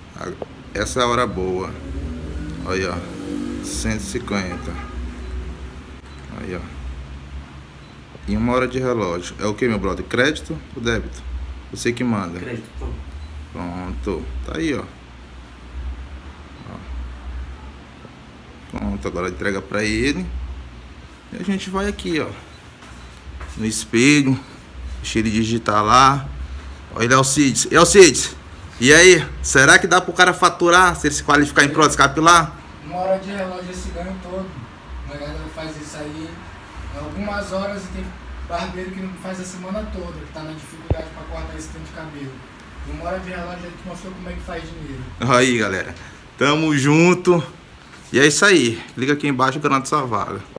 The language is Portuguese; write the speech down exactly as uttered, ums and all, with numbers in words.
Essa é a hora boa. Aí, ó. cento e cinquenta. Aí, ó. Em uma hora de relógio. É o que, meu brother? Crédito ou débito? Você que manda. Crédito, pronto. Pronto. Tá aí, ó. Pronto, agora entrega pra ele. E a gente vai aqui, ó, no espelho. Deixa ele digitar lá. Olha ele, Alcides. E Alcides, e aí? Será que dá pro cara faturar se ele se qualificar em prótese capilar? Uma hora de relógio esse ganho todo. A galera faz isso aí em algumas horas e tem barbeiro que não faz a semana toda, que tá na dificuldade pra cortar esse tanto de cabelo. Em uma hora de relógio ele mostrou como é que faz dinheiro. Aí, galera. Tamo junto. E é isso aí. Clica aqui embaixo e garante sua vaga.